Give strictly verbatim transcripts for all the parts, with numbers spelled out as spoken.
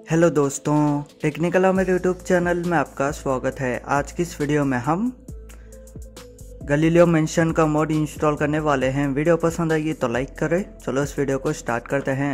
Hello दोस्तों, technical मेरे YouTube channel में आपका स्वागत है। आज की इस वीडियो में हम गैलीलियो मेंशन का मोड इंस्टॉल करने वाले हैं। वीडियो पसंद आएगी तो लाइक करें। चलो इस वीडियो को स्टार्ट करते हैं।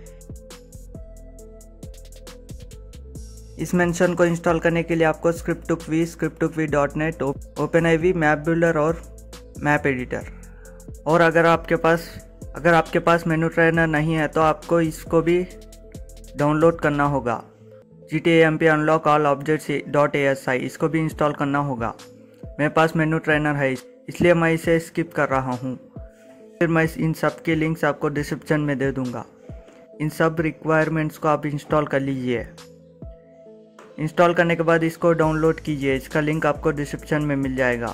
इस मेंशन को इंस्टॉल करने के लिए आपको script two V script two V dot net open I V map builder और मैप एडिटर, और अगर आपके पास अगर आपके पास मेनू ट्रेनर नहीं है तो आपको इसको भी डाउनलोड करना होगा। G T A M P unlock all objects dot A S I इसको भी इंस्टॉल करना होगा। मेरे पास मेनू ट्रेनर है इसलिए मैं इसे स्किप कर रहा हूँ। फिर मैं इन सब के लिंक्स आपको डिस्क्रिप्शन में दे दूँगा। इन सब रिक्वायरमेंट्स को आप इंस्टॉल कर लीजिए। इंस्टॉल करने के बाद इसको डाउनलोड कीजिए। इसका लिंक आपको डिस्क्रिप्शन में मिल जाएगा।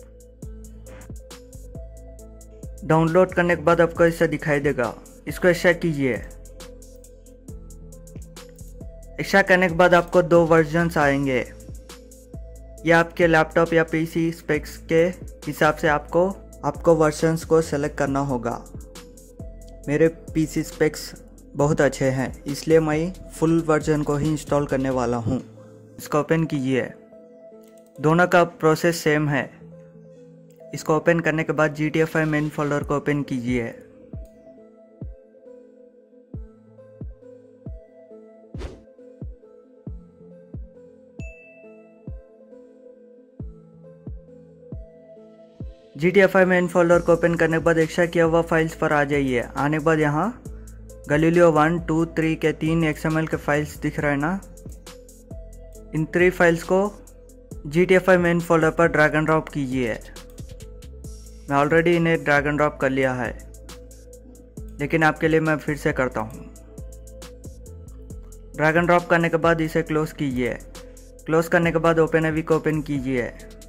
डाउनलोड करने के बाद आपको ऐसा दिखाई देगा। इसको ऐसा कीजिए। ऐसा करने के बाद आपको दो वर्जन्स आएंगे। या आपके लैपटॉप या पीसी स्पेक्स के हिसाब से आपको आपको वर्जन्स को सेलेक्ट करना होगा। मेरे पीसी स्पेक्स बहुत अच्छे हैं इसलिए मैं फुल वर्जन को ही इंस्टॉल करने वाला हूँ। इसको ओपन कीजिए। दोनों का प्रोसेस सेम है। इसको ओपन करने के बाद G T F I main folder को ओपन कीजिए। G T F I main folder को ओपन करने के बाद एक्स्ट्रा किया हुआ फाइल्स पर आ जाइए। आने के बाद यहाँ गैलीलियो वन टू थ्री के तीन एक्स एम एल के फाइल्स दिख रहे हैं ना। इन थ्री फाइल्स को G T F I main folder पर ड्रैग एंड ड्रॉप कीजिए। मैं ऑलरेडी इन्हें ड्रैग एंड ड्रॉप कर लिया है, लेकिन आपके लिए मैं फिर से करता हूँ। ड्रैग एंड ड्रॉप करने के बाद इसे क्लोज कीजिए। क्लोज करने के बाद ओपन आई वी को ओपन कीजिए।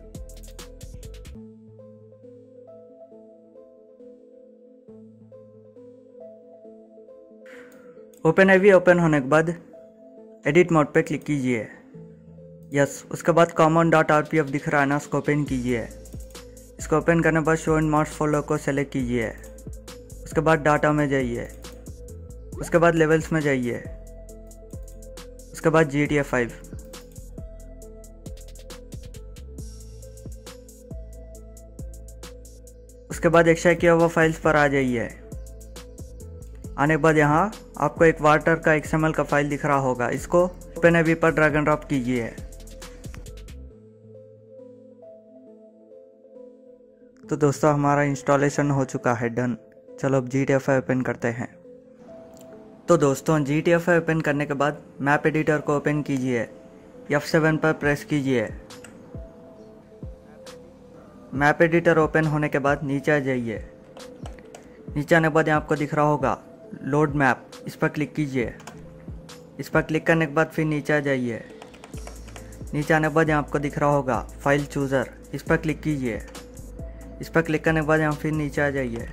ओपन आई वी ओपन होने के बाद एडिट मोड पे क्लिक कीजिए। यस, उसके बाद common dot R P F दिख रहा है ना, उसको ओपन कीजिए। इसको ओपन करने के बाद शो इन मोड्स फोल्डर को सेलेक्ट कीजिए। उसके बाद डाटा में जाइए। उसके बाद लेवल्स में जाइए। उसके बाद जी टी एफ आई। उसके बाद एक्स्ट्रा किया हुआ फाइल्स पर आ जाइए। आने के बाद यहाँ आपको एक वाटर का एक्स एम एल का फाइल दिख रहा होगा। इसको ओपन आई वी पर ड्रैग एंड ड्रॉप कीजिए। तो दोस्तों, हमारा इंस्टॉलेशन हो चुका है डन। चलो अब G T F I open करते हैं। तो दोस्तों, G T F I open करने के बाद मैप एडिटर को ओपन कीजिए। एफ सेवन पर प्रेस कीजिए। मैप एडिटर ओपन होने के बाद नीचे आ जाइए। नीचे आने के बाद यहाँ आपको दिख रहा होगा लोड मैप, इस पर क्लिक कीजिए। इस पर क्लिक करने के बाद फिर नीचे आ जाइए। नीचे आने के बाद यहाँ आपको दिख रहा होगा फाइल चूज़र, इस पर क्लिक कीजिए। इस पर क्लिक करने के बाद यहाँ फिर नीचे आ जाइए।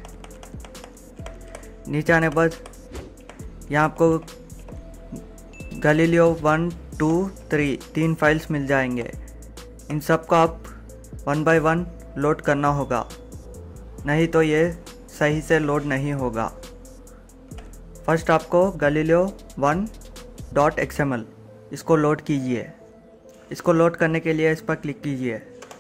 नीचे आने के बाद यहाँ आपको गैलीलियो वन टू थ्री तीन फाइल्स मिल जाएंगे। इन सब को आप वन बाय वन लोड करना होगा, नहीं तो ये सही से लोड नहीं होगा। फर्स्ट आपको Galileo one dot X M L इसको लोड कीजिए। इसको लोड करने के लिए इस पर क्लिक कीजिए।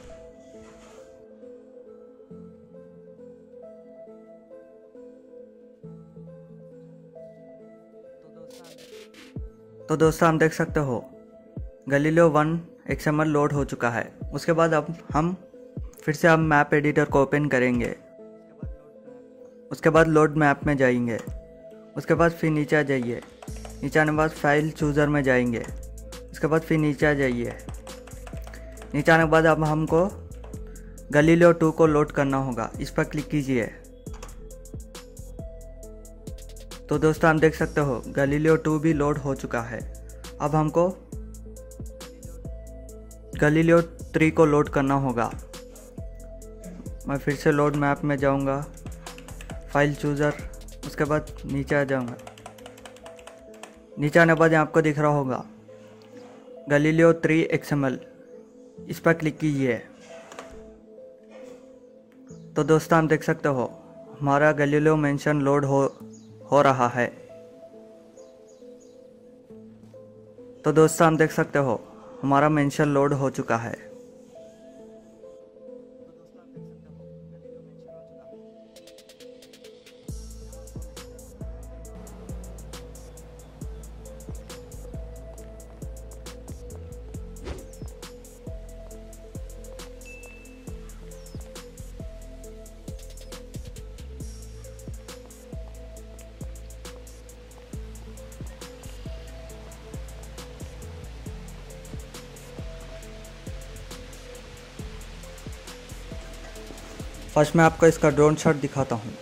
तो दोस्तों, हम देख सकते हो Galileo one X M L load हो चुका है। उसके बाद अब हम फिर से हम मैप एडिटर को ओपन करेंगे। उसके बाद लोड मैप में जाएंगे। उसके बाद फिर नीचे आ जाइए। नीचे आने के बाद फाइल चूज़र में जाएंगे। उसके बाद फिर नीचे आ जाइए। नीचे आने के बाद अब हमको गैलीलियो टू को लोड करना होगा। इस पर क्लिक कीजिए। तो दोस्तों, हम देख सकते हो गैलीलियो टू भी लोड हो चुका है। अब हमको गैलीलियो थ्री को लोड करना होगा। मैं फिर से लोड मैप में जाऊंगा, फाइल चूज़र, उसके बाद नीचे आ जाऊंगा। नीचे आने के बाद यहाँ आपको दिख रहा होगा Galileo three X M L, इस पर क्लिक कीजिए। तो दोस्तों, हम देख सकते हो हमारा गैलीलियो मेंशन लोड हो हो रहा है। तो दोस्तों हम देख सकते हो हमारा मेंशन लोड हो चुका है। फर्स्ट मैं आपको इसका ड्रोन शॉट दिखाता हूँ।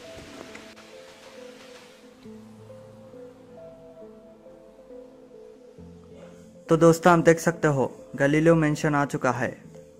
तो दोस्तों आप देख सकते हो गैलीलियो मेंशन आ चुका है।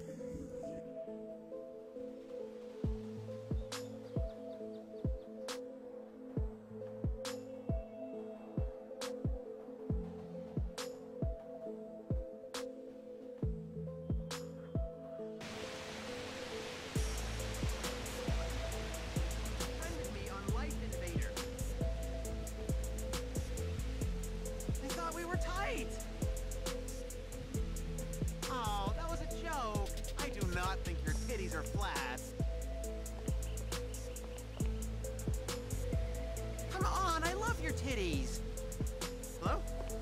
Oh, that was a joke. I do not think your titties are flat. Come on, I love your titties. Hello?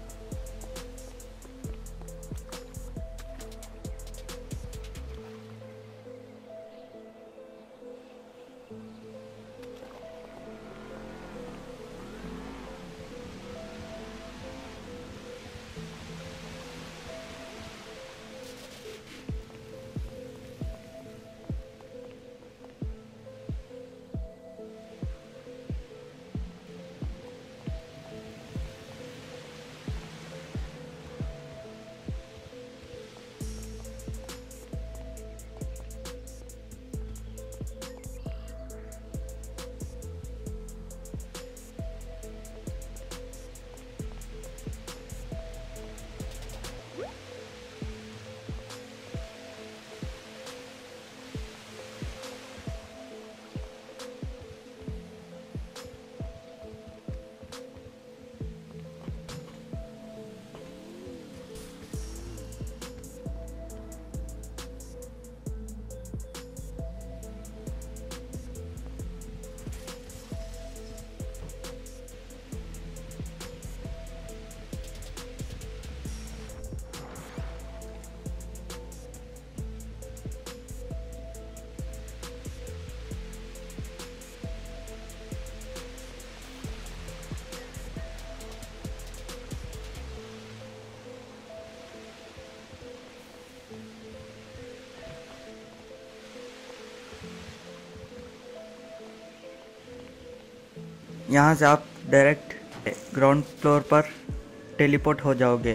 यहाँ से आप डायरेक्ट ग्राउंड फ्लोर पर टेलीपोर्ट हो जाओगे।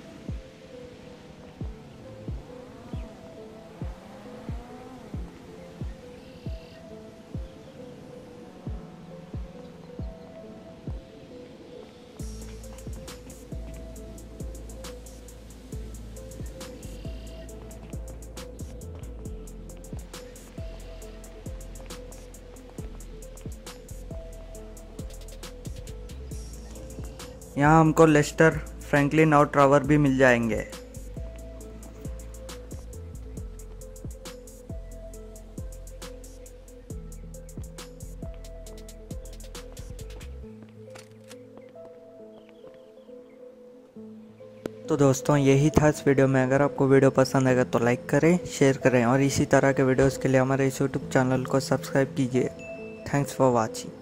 यहाँ हमको लेस्टर, फ्रैंकलिन और ट्रावर भी मिल जाएंगे। तो दोस्तों यही था इस वीडियो में। अगर आपको वीडियो पसंद आएगा तो लाइक करें, शेयर करें और इसी तरह के वीडियोस के लिए हमारे इस यूट्यूब चैनल को सब्सक्राइब कीजिए। Thanks for watching.